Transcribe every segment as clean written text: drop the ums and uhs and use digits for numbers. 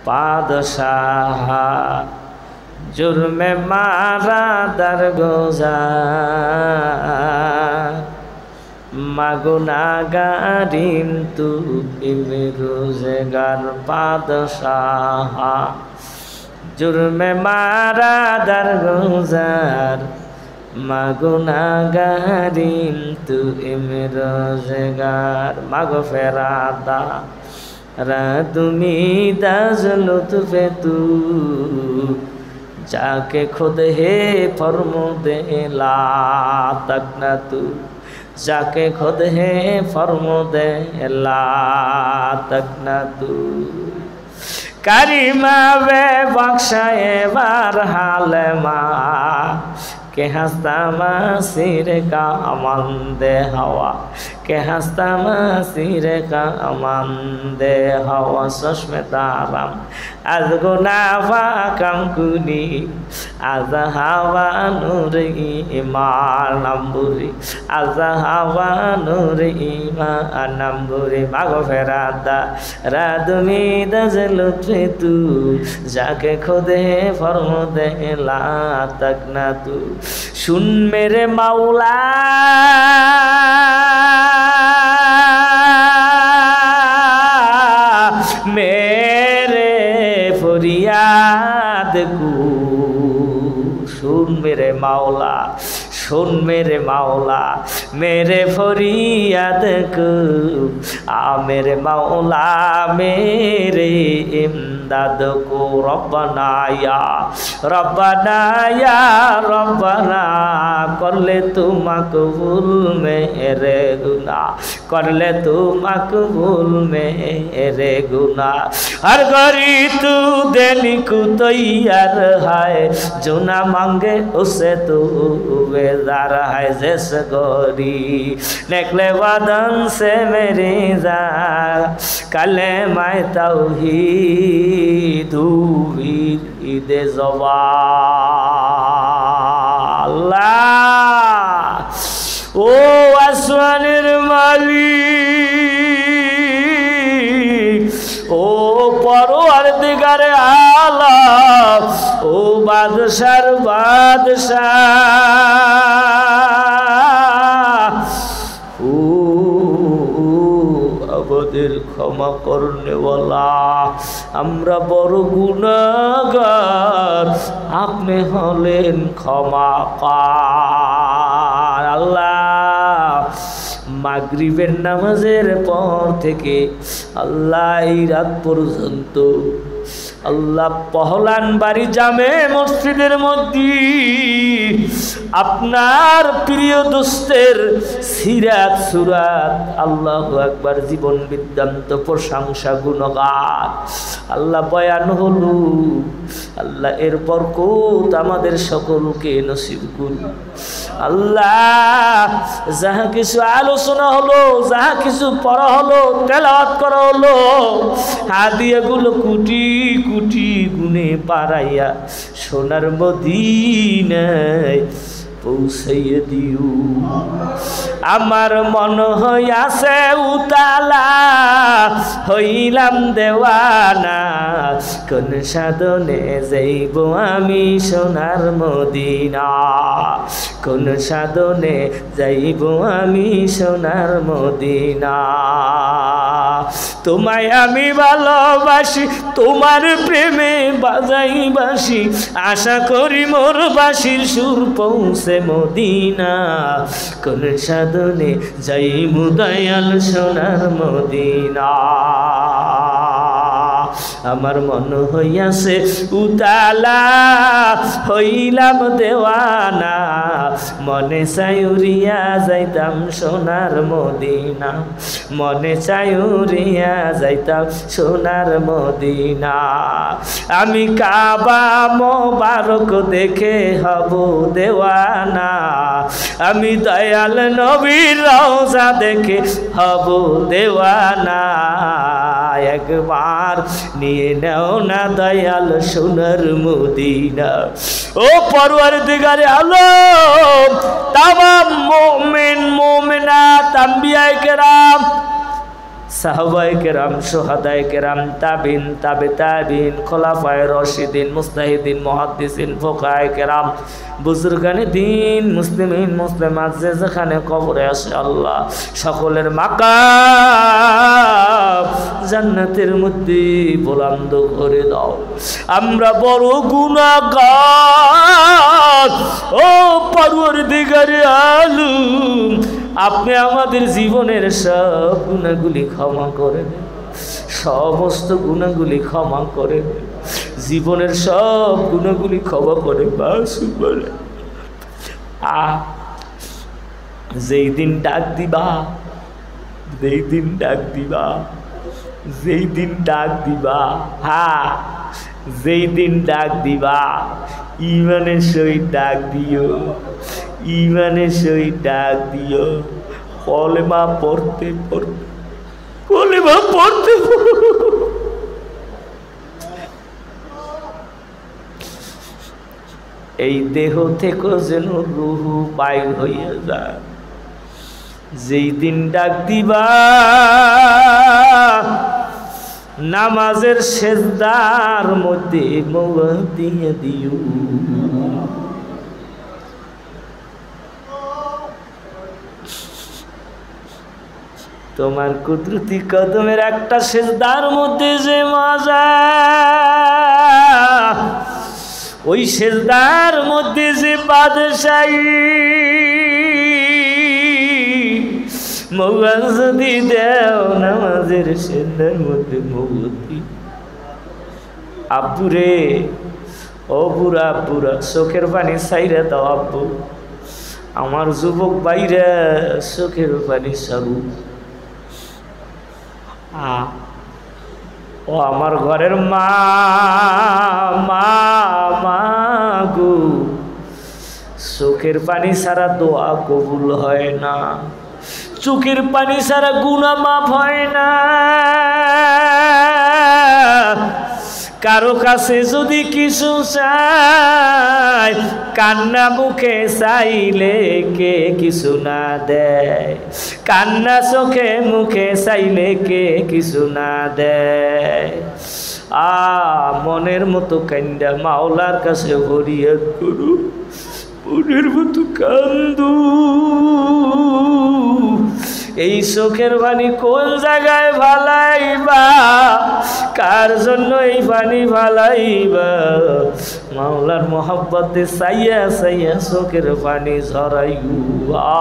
बादशाह जुर्म मारा दरगुजार मागुनागारिम तू इमरोजगार बादशाह जुर्म मारा दरगुजार मागुनागारिम तू इमरोजगार मागफिराता रादुमी दाज लुत्फे तू जाके खुद है फरमुदे ला तकना तू जाके खुद है फरमुदे ला तकना तू करीमा वे बख्शाए बार हाल मा के हंसता सिर का अमन दे हवा के हंसता सिर का अमन दे हवा सुष्मिताराम आज गुनाफा कम कुनी आज हवा नूर ईमान नंबुरी आज हवा नूर ईमान नंबुरी मागफिराता रादुमी दजलुत्फे तू जाके खुदे फरमुदे ला तकना तू सुन मेरे मौला मेरे फरियाद को सुन मेरे मौला सुन मेरे मौला मेरे फरियाद को आ मेरे मौला मेरे इमदाद को रब्बाना या रब्बाना कर ले तू मकबूल मेरे गुना कर ले तू मकबूल मेरे गुना हर घड़ी तू देने को तैयार है जो ना मांगे उसे तू बेजार है जैसे गोरी निकले बदन से मेरी जा कले मैं तौहीद ईद अल्लाह ओ आसमाনের मालिक ओ परवरदिगारे आलम ओ बादशाह আমাদের ক্ষমা করনে ওয়ালা আমরা বড় গুনাহগার আপনি হলেন ক্ষমাকার আল্লাহ মাগরিবের নামাজের পর থেকে আল্লাহ এই রাত পর্যন্ত আল্লাহ পহলান বাড়ি জামে মসজিদের মধ্যে আপনার প্রিয় দোস্তের সিরাত সুরাত আল্লাহু আকবার জীবন বৃত্তান্ত প্রশংসা গুণগান আল্লাহ বয়ান হলো আল্লাহ এর বরকত আমাদের সকলকে নসিব করুন আল্লাহ যাহা কিছু আলোচনা হলো যাহা কিছু পড়া হলো তেলাওয়াত করা হলো হাদিয়াগুলো কোটি কোটি গুণে পারাইয়া সোনার মদিনায় পৌঁছাইয়া দিও আমার মন হইয়াছে উতালা হইলাম দেওয়ানা কোন সাধনে যাইব আমি সোনার মদিনা কোন সাধনে যাইব আমি সোনার মদিনা তোমায় আমি ভালোবাসি তোমার প্রেমে বাজাই বাসি আশা করি মোর বাসির সুর পৌঁছে মদিনা কোন সাধনে যাইমু দয়াল সোনার মদিনা আমার মন হইয়াছে উতালা হইলাম দেওয়ানা মনে চাই উড়িয়া যাইতাম সোনার মদিনা মনে চাই উড়িয়া যাইতাম সোনার মদিনা আমি কাবা মোবারক দেখে হব দেওয়ানা আমি দয়াল নবীর রওজা দেখে হব দেওয়ানা একবার নিয়ে নাও না দয়াল সোনার মদিনা ও পরওয়ারদিগারে আলম তামাম মুমিন মুমিনাত আম্বিয়ায়ে কেরাম সাহাবায়ে কেরাম, শুহাদায়ে কেরাম, তাবিন, তাবে তাবিন, খোলাফায়ে রাশিদিন, মুজতাহিদিন, মুহাদ্দিসিন, ফুকাহায়ে কেরাম, বুজুর্গানে দিন, মুসলিমিন মুসলিমাত যে যেখানে কবরে আসে আল্লাহ সকলের মাকাম জান্নাতের মধ্যে বুলন্দ করে দাও। আমরা বড় গুনাহগার, ও পরওয়ারদিগারে আলম, আপনি আমাদের জীবনের সব গুনাহগুলি ক্ষমা করে দেন, সমস্ত গুনাহগুলি ক্ষমা করে দেন, জীবনের সব গুনাহগুলি ক্ষমা করে বাস বলে। যেই দিন ডাক দিবা, যেই দিন ডাক দিবা, যেই দিন ডাক দিবা, হ্যাঁ যেই দিন ডাক দিবা, ইমানের সহিত ডাক দিও, ইমানের সহিত ডাক দিও। কলেমা পড়তে পড়তে, কলেমা পড়তে এই দেহ থেকে যেন রুহু বাইর হইয়া যায়। যেই দিন ডাক দিবা, নামাজের সেজদার মধ্যে মৌয়া দিয়ে দিও। তোমার কুদরতি কদমের একটা সেজদার মধ্যে যে মজা, ওই সেজদার মধ্যে যে বাদশাহী, মৌয়া যদি দেও নামাজের সেজদার মধ্যে মৌতি। আব্বুরে, ও বুড়া বুড়া, চোখের পানি ছাইরা দাও আব্বু, আমার যুবক বাইরে চোখের পানি সারু। ও আমার ঘরের মা, মা মা গো, চোখের পানি ছাড়া দোয়া কবুল হয় না, চোখের পানি ছাড়া গুনাহ মাফ হয় না। কারো কাছে যদি কিছু চাই, কান্না মুখে চাইলে কে কিছু না দেয়, কান্না চোখে মুখে চাইলে কে কিছু না দেয়। মনের মতো কান্দা মাওলার কাছে ফরিয়াদ করু, মনের মতো কান্দু। এই চোখের পানি কোন জায়গায় ভালাইবা, কার জন্য এই পানি ভালাইবা, মাওলার মোহাব্বতে চাইয়া চাইয়া চোখের পানি ঝরাইবা।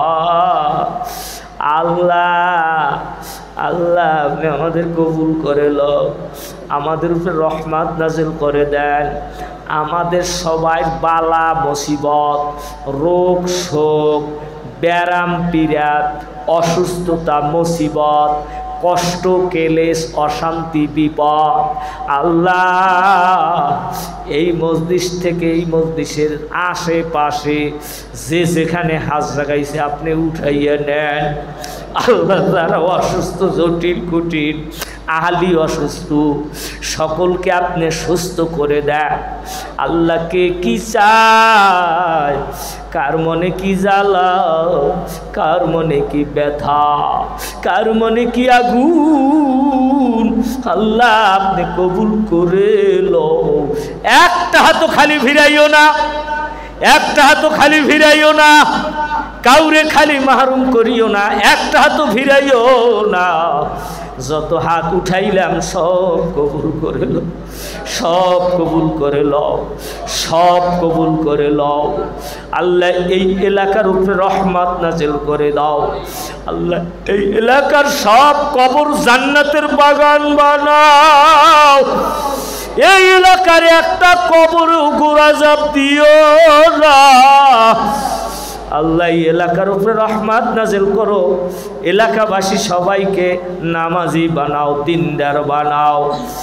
আল্লাহ আল্লাহ, আপনি আমাদের কবুল করে লও, আমাদের উপরে রহমত নাজিল করে দেন। আমাদের সবাই বালা মুসিবত, রোগ শোক, ব্যারাম পীড়াত, অসুস্থতা, মুসিবত, কষ্ট, কেলেশ, অশান্তি, বিপদ, আল্লাহ এই মসজিদ থেকে এই মসজিদের আশেপাশে যে যেখানে হাত লাগাইছে আপনি উঠাইয়া নেন। আল্লাহ যারা অসুস্থ, জটিল কুটিল, আহালি অসুস্থ, সকলকে আপনি সুস্থ করে দেন। আল্লাহকে কি চায়, কার মনে কি জ্বালা, কার মনে কি ব্যথা, কার মনে কি আগুন, আল্লাহ আপনি কবুল করে লো। একটা হাত খালি ভিড়াইও না, একটা হাত খালি ভিড়াইও না, কাউরে খালি মাহরুম করিও না, একটা হাত ভিড়াইও না। যত হাত উঠাইলাম সব কবুল করে লো, সব কবুল করে লও, সব কবুল করে লও। আল্লাহ এই এলাকার উপরে রহমত নাজিল করে দাও। আল্লাহ এই এলাকার সব কবর জান্নাতের বাগান বানাও। এই এলাকার একটা কবর গোরাজাব দিও না। আল্লাহ এই এলাকার উপরে রহমত নাজিল করো, এলাকাবাসী সবাইকে নামাজি বানাও, দিনদার বানাও।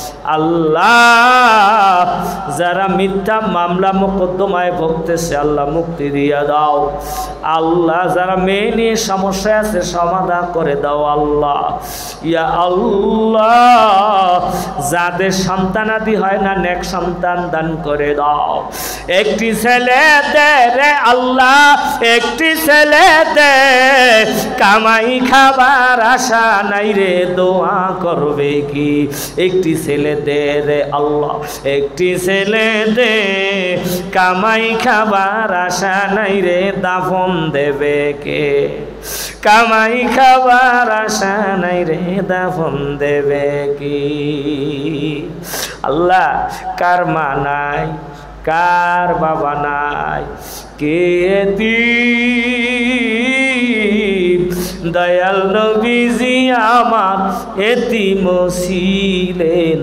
আল্লাহ যারা মিথ্যা মামলা মোকদ্দমায় ভুগতেছে আল্লাহ মুক্তি দিয়া দাও। আল্লাহ যারা মেয়ে নিয়ে সমস্যা আছে সমাধান করে দাও। আল্লাহ ইয়া আল্লাহ যাদের সন্তানাদি হয় না নেক সন্তান দান করে দাও। একটি ছেলে দে রে আল্লাহ, একটি ছেলে দে, কামাই খাবার আশা নাই রে, দোয়া করবে কি? একটি ছেলে দে রে আল্লাহ, একটি ছেলে দে, কামাই খাবার আশা নাই রে, দাফন দেবে কে? কামাই খাবার আশা নাই রে, দাফন দেবে কি? আল্লাহ, কার মা নাই, কার বাবা নাই, কে এতিম? দয়াল নবীজি আমার এতিম ছিলেন,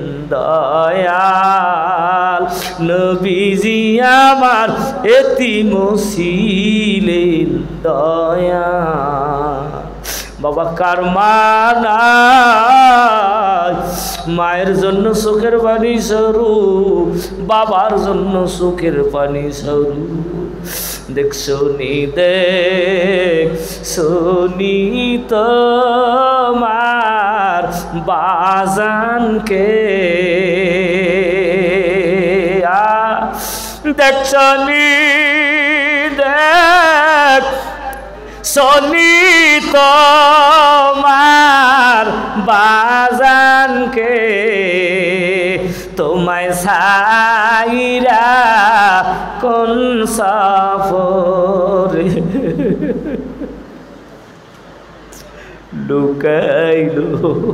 দয়াল নবীজি আমার এতিম ছিলেন, দয়াল। বাবা কার মা নাই, মায়ের জন্য চোখের পানি সরু, বাবার জন্য চোখের পানি সরু। দেখছো নি, দেখ শুনি তোমার বাজানকে, দেখছো নি, দেখ শুনি তোমার বাজানকে, তোমায় সাইরা কোন সফরে লুকাইলো।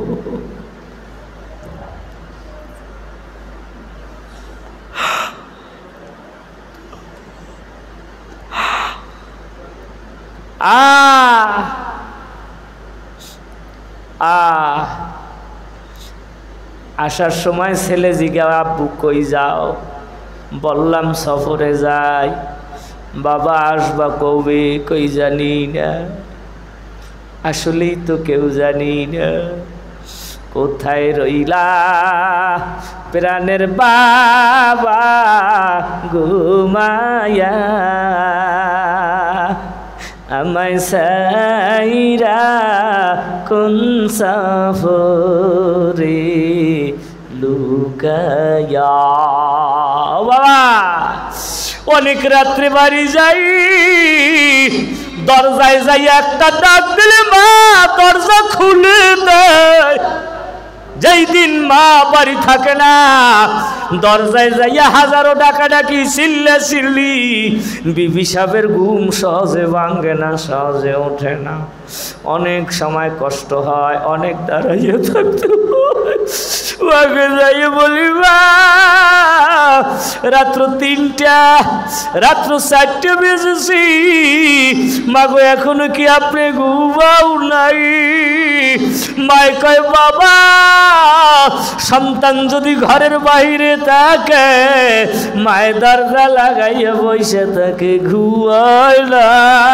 আসার সময় ছেলে জিজ্ঞা, আব্বু কই যাও? বললাম সফরে যাই। বাবা আসবা কবে? কই জানি না। আসলেই তো কেউ জানি না। কোথায় রইলা প্রাণের বাবা ঘুমায়া, আমায় সাইরা কোন সফরে লুকায়া। বাবা অনেক রাত্রে বাড়ি যাই, দরজায় যাই একটা ডাক দিলে মা দরজা খুলে দেয়। যেই দিন মা বাড়ি থাকে না, দরজায় যাইয়া হাজারো ডাকাডাকি, চিল্লা চিল্লি, বিবি সাহেবের ঘুম সহজে ভাঙ্গে না, সহজে ওঠে না। অনেক সময় কষ্ট হয়, অনেক দাঁড়াইয়া থাকতে হয়। মাকে যাইয়ে বলি, মা রাত্র 3টা, রাত্র 4টে বেজেছি, মাগো এখনো কি আপনি ঘুমাও নাই? মায় কয়, বাবা সন্তান যদি ঘরের বাইরে থাকে, মায়ের দরজা লাগাইয়া বসে থাকে, ঘুমায় না।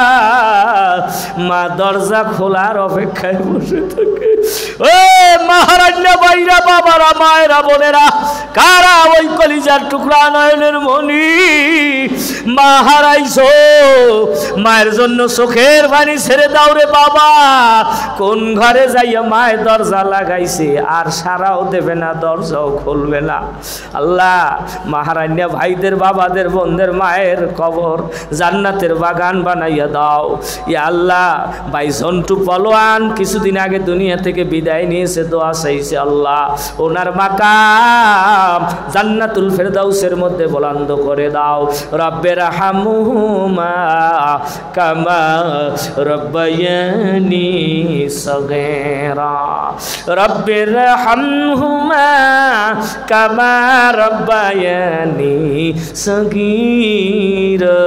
মা দরজা খোলার অপেক্ষায় বসে থাকে। ও মহারান্না বাইরা, বাবারা, মায়েরা, বোনেরা, কারা ওই কলিজার টুকরা নয়নের মনি মা হারাইছো, মায়ের জন্য চোখের পানি ছেড়ে দাও রে বাবা। কোন ঘরে যাইয়া মায়ের দরজা লাগাইছে, আর সারাও দেবে না, দরজাও খুলবে না। আল্লাহ মহারান্না ভাইদের, বাবাদের, বোনদের মায়ের কবর জান্নাতের বাগান বানাইয়া দাও। ইয়া আল্লাহ, ভাই জন্টু পলোয়ান কিছুদিন আগে দুনিয়া থেকে বিদায় নিয়েছে, দোয়া চাইছে। আল্লাহ ওনার মাকাম জান্নাতুল ফেরদাউসের মধ্যে বুলন্দ করে দাও। রব্বের হামহুমা কামা রব্বায়ানি সগীরা, রব্বের হামহুমা কামা রব্বায়ানি সগীরা।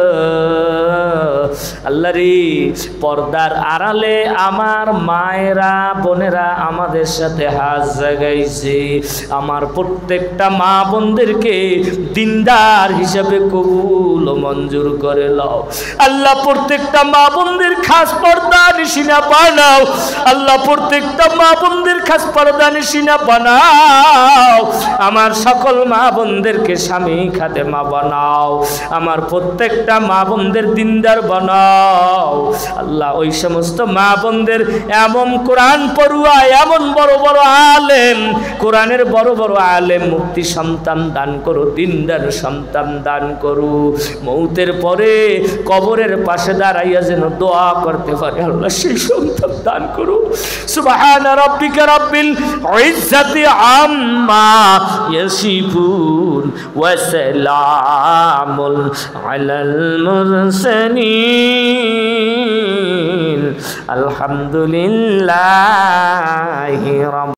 আল্লাহ রে, পর্দার আড়ালে আমার মায়েরা, বোনেরা আমাদের সাথে হাত জাগাইছে, আমার প্রত্যেকটা মা বোনদেরকে দিনদার হিসাবে কবুল ও মঞ্জুর করে নাও। আল্লাহ প্রত্যেকটা মা বোনদের খাস পর্দা নিশিনা বানাও। আল্লাহ প্রত্যেকটা মা বোনদের খাস পর্দা নিশিনা বানাও। আমার সকল মা বোনদেরকে স্বামী খাদেমা বানাও। আমার প্রত্যেকটা মা বোনদের দিনদার বানাও। দাও আল্লাহ। ওই সমস্ত মা বোনদের এমন কোরআন পড়ুয়া, এমন বড় বড় আলেম, কোরআনের বড় বড় আলেম মুক্তি সন্তান দান করো, দিনদার সন্তান দান করো। মৌতের পরে কবরের পাশে দাঁড়াইয়া যেন দোয়া করতে পারে আল্লাহ, সেই সন্তান দান করো। সুবহান রাব্বিকা রাব্বিল ইজ্জাতি আম্মা ইয়াসিফুন ওয়া সালামুন আলাল মুরসালিন আলহামদুলিল্লাহি রাব্বিল